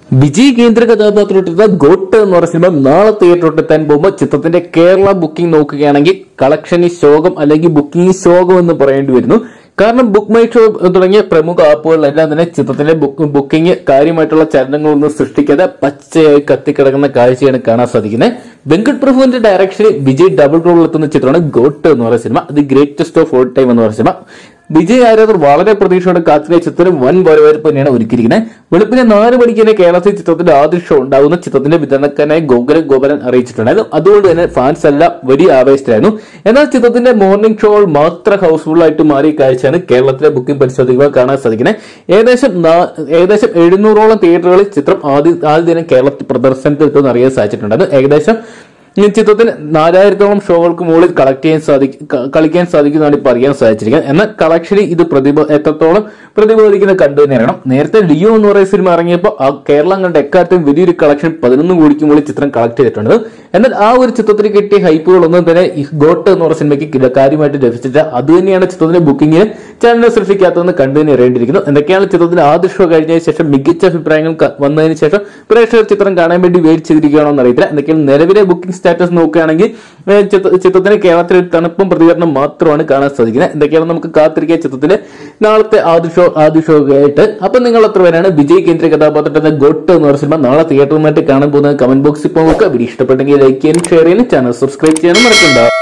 വിജയ് കേന്ദ്ര കഥാപാത്രത്തിലുള്ള ഗോട്ട് എന്ന് പറയുന്ന സിനിമ നാളെ തിയേറ്ററിൽ എത്താൻ പോകുമ്പോൾ ചിത്രത്തിന്റെ കേരള ബുക്കിംഗ് നോക്കുകയാണെങ്കിൽ കളക്ഷന് ശോകം അല്ലെങ്കിൽ ബുക്കിംഗ് ശോകം എന്ന് പറയേണ്ടി വരുന്നു. കാരണം ബുക്ക് മൈ ഷോ തുടങ്ങിയ പ്രമുഖ ആപ്പുകളിലെല്ലാം തന്നെ ചിത്രത്തിന്റെ ബുക്കിംഗ് കാര്യമായിട്ടുള്ള ചലനങ്ങളൊന്നും സൃഷ്ടിക്കാതെ പച്ചയായി കത്തിക്കിടക്കുന്ന കാഴ്ചയാണ് കാണാൻ സാധിക്കുന്നത്. വെങ്കട് പ്രഭുവിന്റെ ഡയറക്ഷനിൽ വിജയ് ഡബിൾ റോളിൽ എത്തുന്ന ചിത്രമാണ് ഗോട്ട് എന്ന് പറയുന്ന സിനിമ. അത് ഗ്രേറ്റസ്റ്റ് ഓഫ് ഓൾ ടൈം എന്ന് പറയുന്ന സിനിമ. വിജയ് ആരാധകർ വളരെ പ്രതീക്ഷയോടെ കാത്തിരിക്കുന്ന ചിത്രം വൻ വരവേൽപ്പ് തന്നെയാണ് ഒരുക്കിയിരിക്കുന്നത്. വെളുപ്പിനെ 4 മണിക്ക് തന്നെ കേരളത്തിൽ ചിത്രത്തിന്റെ ആദ്യ ഷോ ഉണ്ടാകുന്ന ചിത്രത്തിന്റെ വിതരണക്കാരനായി ഗോപരൻ അറിയിച്ചിട്ടുണ്ടായിരുന്നു. അതുകൊണ്ട് തന്നെ ഫാൻസ് എല്ലാം വലിയ ആവേശത്തിലായിരുന്നു. എന്നാൽ ചിത്രത്തിന്റെ മോർണിംഗ് ഷോ മാത്രം ഹൗസ്ഫുൾ ആയിട്ട് മാറിയ കാഴ്ചയാണ് കേരളത്തിലെ ബുക്കിംഗ് പരിശോധിക്കുമ്പോൾ കാണാൻ സാധിക്കുന്നത്. ഏകദേശം 700ഓളം തിയേറ്ററുകളിൽ ചിത്രം ആദ്യ ദിനം കേരളത്തിൽ പ്രദർശനത്തിൽ എത്തുമെന്ന് അറിയാൻ സാധിച്ചിട്ടുണ്ടായിരുന്നു. ഏകദേശം ചിത്രത്തിന് 4000ഓളം ഷോകൾക്ക് മുകളിൽ കളിക്കാൻ സാധിക്കുന്നതാണ് ഇപ്പോൾ അറിയാൻ സാധിച്ചിരിക്കുന്നത്. എന്നാൽ കളക്ഷനിൽ ഇത് എത്രത്തോളം പ്രതിപാദിക്കുന്ന കണ്ടു തന്നെ അറിയണം. നേരത്തെ ലിയോ എന്ന് പറയുന്ന സിനിമ ഇറങ്ങിയപ്പോൾ കേരളം കണ്ട എക്കാലത്തും വലിയൊരു കളക്ഷൻ 11 കോടിക്ക് മുകളിൽ ചിത്രം കളക്ട് ചെയ്തിട്ടുണ്ട്. എന്നാൽ ആ ഒരു ചിത്രത്തിന് കിട്ടിയ ഹൈപ്പുകളൊന്നും തന്നെ ഗോട്ട് എന്ന് പറയുന്ന സിനിമയ്ക്ക് കാര്യമായിട്ട് ലഭിച്ചിട്ടില്ല. അത് തന്നെയാണ് ചിത്രത്തിന്റെ ബുക്കിംഗിന് ചലനം സൃഷ്ടിക്കാത്തതെന്ന് കണ്ടു തന്നെ അറിയേണ്ടിയിരിക്കുന്നു. എന്തൊക്കെയാണ് ചിത്രത്തിന്റെ ആദ്യ ഷോ കഴിഞ്ഞതിന് ശേഷം മികച്ച അഭിപ്രായങ്ങൾ വന്നതിന് ശേഷം പ്രേക്ഷകർ ചിത്രം കാണാൻ വേണ്ടി വെയിറ്റ് ചെയ്തിരിക്കുകയാണോ എന്ന് അറിയില്ല. എന്തൊക്കെയാണ് നിലവിലെ ബുക്കിംഗ് സ്റ്റാറ്റസ് നോക്കുകയാണെങ്കിൽ ചിത്രത്തിന് കേരളത്തിൽ തണുപ്പും പ്രതികരണം മാത്രമാണ് കാണാൻ സാധിക്കുന്നത്. എന്തൊക്കെയാണ് നമുക്ക് കാത്തിരിക്കുക ചിത്രത്തിന്റെ നാളത്തെ ആദ്യ ഷോ ആയിട്ട്. അപ്പൊ നിങ്ങൾ എത്ര പേരാണ് വിജയ് കേന്ദ്ര കഥാപാത്രത്തിന്റെ ഗോട്ട് എന്ന് പറയുന്ന സിനിമ നാളെ തിയേറ്ററുമായിട്ട് കാണാൻ പോകുന്നത്? കമന്റ് ബോക്സിൽ പോകുക. വീഡിയോ ഇഷ്ടപ്പെട്ടെങ്കിൽ ലൈക്ക് ചെയ്യാനും ഷെയർ ചെയ്യാനും ചാനൽ സബ്സ്ക്രൈബ് ചെയ്യാനും മറക്കണ്ട.